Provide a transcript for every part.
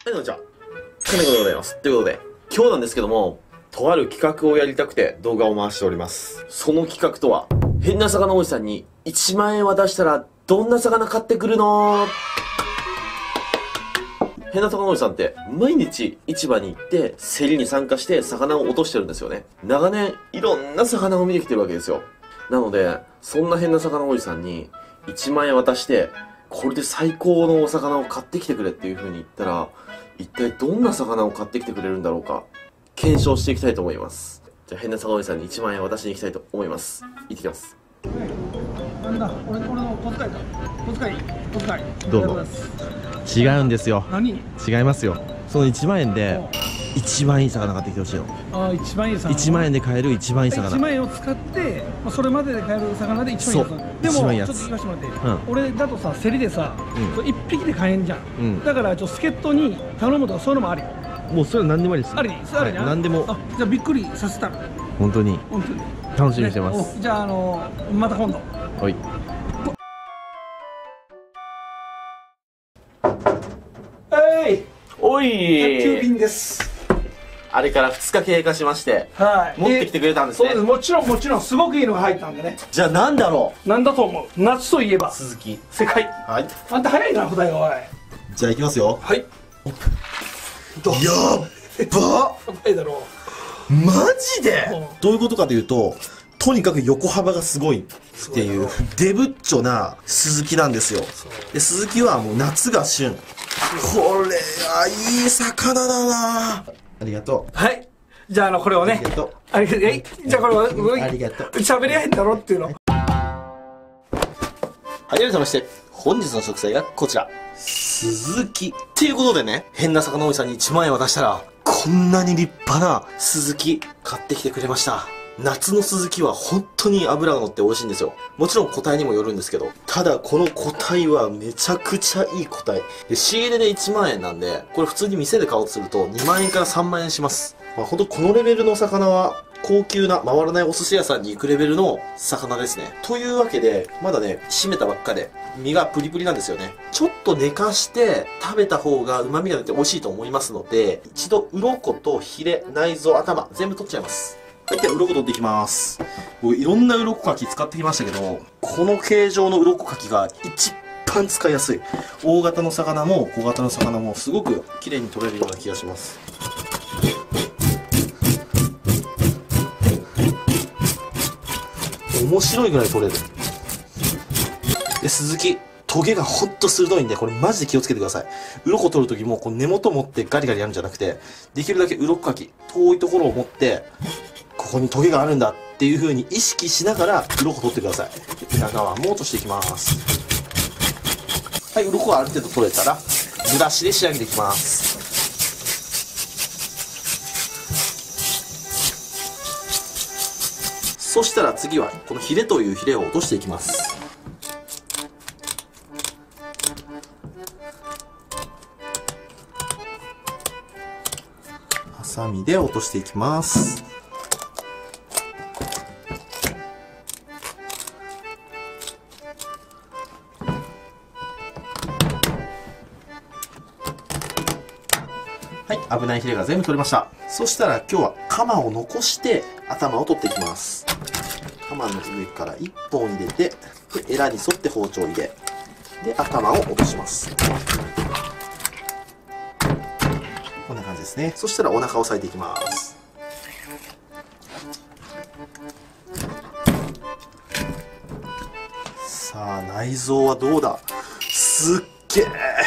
はい、どうもじゃあ、金子でございます。ということで、今日なんですけども、とある企画をやりたくて動画を回しております。その企画とは、変な魚おじさんに1万円渡したらどんな魚買ってくるの？変な魚おじさんって毎日市場に行って競りに参加して魚を落としてるんですよね。長年いろんな魚を見てきてるわけですよ。なので、そんな変な魚おじさんに1万円渡して、これで最高のお魚を買ってきてくれっていう風に言ったら、一体どんな魚を買ってきてくれるんだろうか、検証していきたいと思います。じゃあ変な魚おじさんに1万円渡しに行きたいと思います。行ってきます。 なんだ、俺の小遣いだ。小遣い。 どうぞ。違うんですよ。 何？ 違いますよ。その1万円で一番いい魚買ってきてほしいの。 ああ、一番いい魚。 1万円で買える一番いい魚。 1万円を使って、それまでで買える魚で一番いい魚。でもちょっと言わせてもらって、俺だとさ、競りでさ、1匹で買えんじゃん。だから助っ人に頼むとかそういうのもあり。 もうそれは何でもいいです。 あり、ありな。 何でも。 あ、じゃあびっくりさせたの。 本当に楽しみにしてます。 じゃあまた今度。 はい。 おい宅急便です。 あれから2日経過しまして、 はい。 持ってきてくれたんですね。 そうです。もちろんすごくいいのが入ったんでね。 じゃあなんだろなんだと思う？夏といえばう？鈴木。 世界。 はい。 あんた早いな、答えが。おい。 じゃあ行きますよ。 はい。どう？ やっば早いだろマジでどういうことかというと、とにかく横幅がすごいっていうデブッチョな鈴木なんですよ。で、鈴木はもう夏が旬。これはいい魚だな。ありがとう。 はい。じゃあこれをね。 ありがとう。 ありがとう。じゃあこれを。 ありがとう。 喋り合えんだろっていうの。 はい、改めまして、本日の食材がこちら。鈴木。っていうことでね、変な魚おじさんに1万円渡したら、こんなに立派な鈴木買ってきてくれました。夏の鈴木は本当に脂が乗って美味しいんですよ。もちろん個体にもよるんですけど、ただこの個体はめちゃくちゃいい個体。で、仕入れで1万円なんで、これ普通に店で買おうとすると2万円から3万円します。まあほんとこのレベルの魚は、高級な回らないお寿司屋さんに行くレベルの魚ですね。というわけで、まだね、締めたばっかで、身がプリプリなんですよね。ちょっと寝かして食べた方が旨味が出て美味しいと思いますので、一度鱗とヒレ、内臓、頭、全部取っちゃいます。はい、では鱗取っていきます。僕いろんな鱗かき使ってきましたけど、この形状の鱗かきが一番使いやすい。大型の魚も小型の魚もすごく綺麗に取れるような気がします。面白いぐらい取れる。で、鈴木、トゲがほんと鋭いんで、これマジで気をつけてください。鱗取るときも、こう根元持ってガリガリやるんじゃなくて、できるだけ鱗かき、遠いところを持って、ここにトゲがあるんだっていう風に意識しながら、鱗取ってください。裏側も落としていきます。はい、鱗がある程度取れたら、ブラシで仕上げていきます。そしたら次は、このヒレというヒレを落としていきます。ハサミで落としていきます。はい、危ないヒレが全部取れました。そしたら今日はカマを残して頭を取っていきます。カマの上から1本入れて、で、エラに沿って包丁を入れ、で、頭を落とします。こんな感じですね。そしたらお腹を押さえていきます。さあ、内臓はどうだ？すっげえ！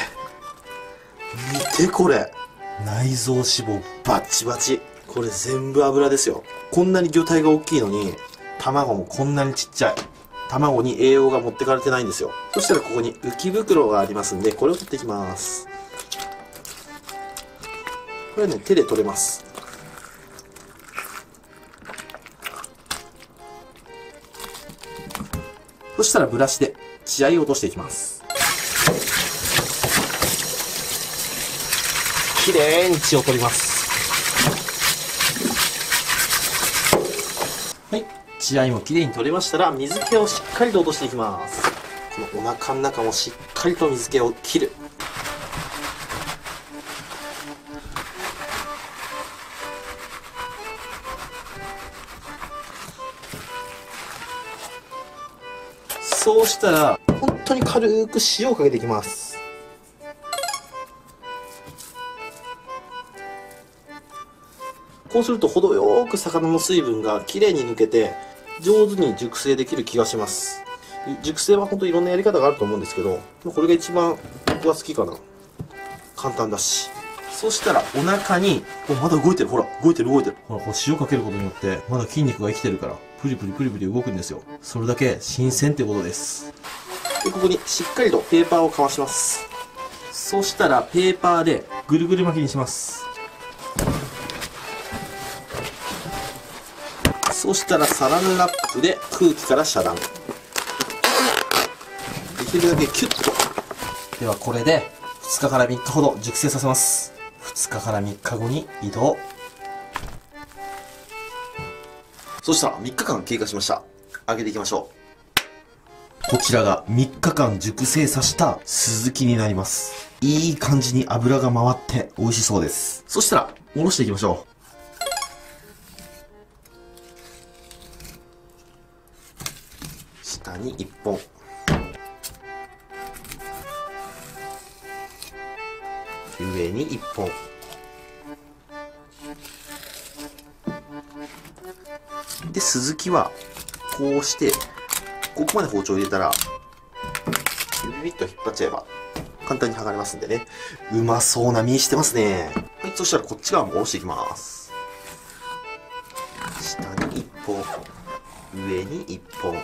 見てこれ！内臓脂肪バッチバチ。これ全部油ですよ。こんなに魚体が大きいのに、卵もこんなにちっちゃい。卵に栄養が持ってかれてないんですよ。そしたらここに浮き袋がありますんで、これを取っていきます。これね、手で取れます。そしたらブラシで血合いを落としていきます。きれいに血を取ります。はい。血合いもきれいに取れましたら、水気をしっかりと落としていきます。このお腹の中もしっかりと水気を切る。 そうしたら本当に軽く塩をかけていきます。こうすると程よく魚の水分がきれいに抜けて上手に熟成できる気がします。熟成は本当にいろんなやり方があると思うんですけど、これが一番僕は好きかな。簡単だし。そしたらお腹に、まだ動いてる、ほら、動いてる。ほら、こう塩かけることによって、まだ筋肉が生きてるから、プリプリ動くんですよ。それだけ新鮮ってことです。で、ここにしっかりとペーパーをかわします。そしたら、ペーパーでぐるぐる巻きにします。そしたら、サランラップで空気から遮断。できるだけキュッと。では、これで、2日から3日ほど熟成させます。2日から3日後に移動。そしたら3日間経過しました。揚げていきましょう。こちらが3日間熟成させたスズキになります。いい感じに油が回って美味しそうです。そしたら、おろしていきましょう。下に1本。上に1本。で、スズキは、こうして、ここまで包丁を入れたら、ビビッと引っ張っちゃえば、簡単に剥がれますんでね。うまそうな身してますね。はい、そしたらこっち側もおろしていきます。下に1本、上に1本。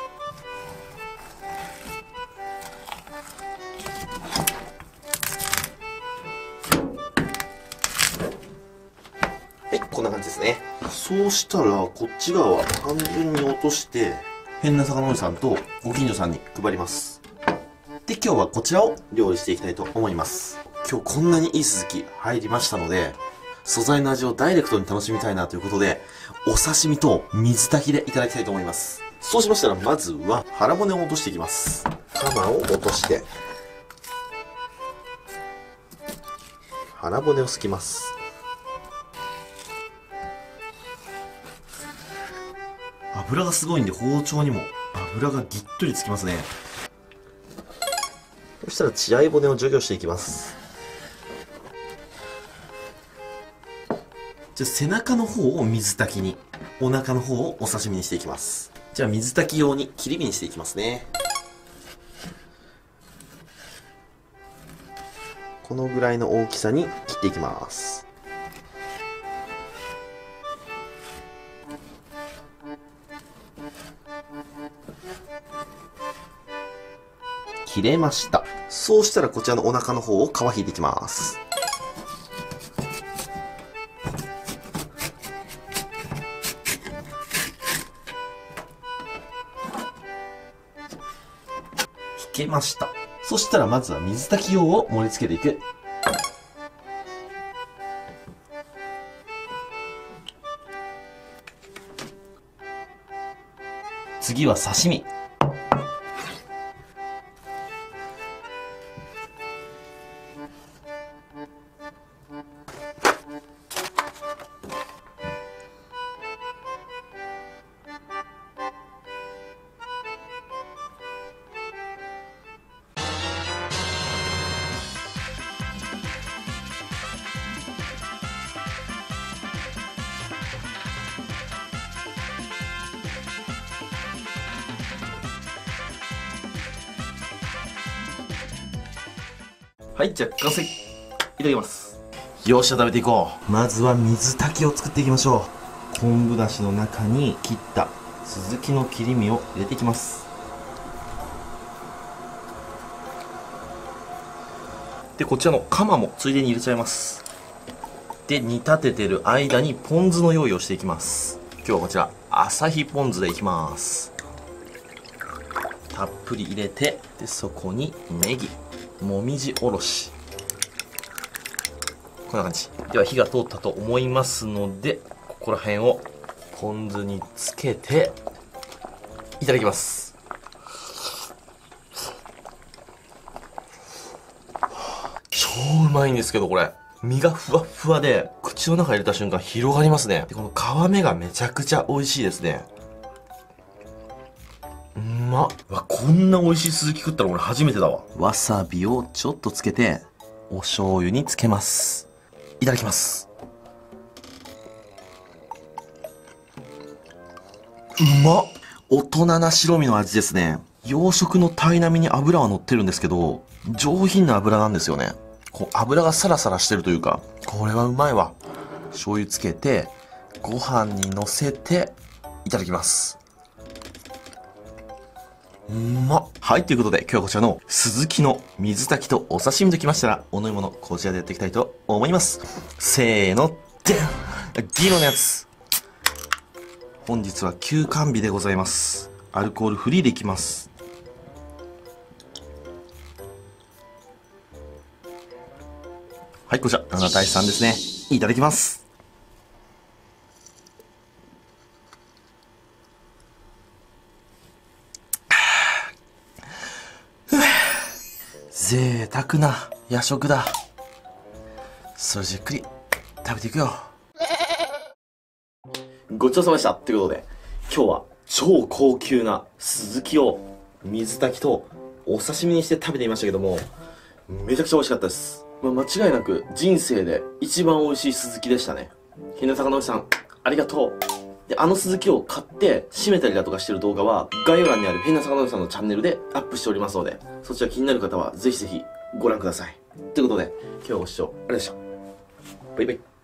こんな感じですね。そうしたら、こっち側は半分に落として、変な魚おじさんとご近所さんに配ります。で、今日はこちらを料理していきたいと思います。今日こんなにいいスズキ入りましたので、素材の味をダイレクトに楽しみたいなということで、お刺身と水炊きでいただきたいと思います。そうしましたら、まずは腹骨を落としていきます。カマを落として、腹骨をすきます。油がすごいんで包丁にも油がぎっとりつきますね。そしたら血合い骨を除去していきます。じゃあ背中の方を水炊きに、お腹の方をお刺身にしていきます。じゃあ水炊き用に切り身にしていきますね。このぐらいの大きさに切っていきます。切れました。そうしたらこちらのお腹の方を皮引いていきます。引けました。そしたらまずは水炊き用を盛り付けていく。次は刺身。はい、じゃあ完成。いただきます。よっしゃ、食べていこう。まずは水炊きを作っていきましょう。昆布だしの中に切ったスズキの切り身を入れていきます。で、こちらのカマもついでに入れちゃいます。で、煮立ててる間にポン酢の用意をしていきます。今日はこちら、朝日ポン酢でいきます。たっぷり入れて、で、そこにネギ。もみじおろし、こんな感じでは火が通ったと思いますので、ここら辺をポン酢につけていただきます。超うまいんですけど、これ身がふわっふわで口の中入れた瞬間広がりますね。でこの皮目がめちゃくちゃ美味しいですね。 まっ。わ、こんな美味しいスズキ食ったら俺初めてだわ。わさびをちょっとつけて、お醤油につけます。いただきます。うまっ。大人な白身の味ですね。洋食の鯛並みに油は乗ってるんですけど、上品な油なんですよね。こう油がサラサラしてるというか、これはうまいわ。醤油つけて、ご飯に乗せて、いただきます。うまっ。はい、ということで今日はこちらのスズキの水炊きとお刺身ときましたら、お飲み物こちらでやっていきたいと思います。せーの、でん！ギノのやつ。本日は休館日でございます。アルコールフリーでいきます。はい、こちら、7対3ですね。いただきます。贅沢な夜食だ。それじっくり食べていくよ。ごちそうさまでした。ということで、今日は超高級なスズキを水炊きとお刺身にして食べてみましたけども、めちゃくちゃ美味しかったです。間違いなく人生で一番美味しいスズキでしたね。日向坂のおじさん、ありがとう。で、あのスズキを買って締めたりだとかしてる動画は概要欄にある日向坂のおじさんのチャンネルでアップしておりますので、そちら気になる方はぜひぜひご覧ください。ということで、今日はご視聴ありがとうございました。バイバイ。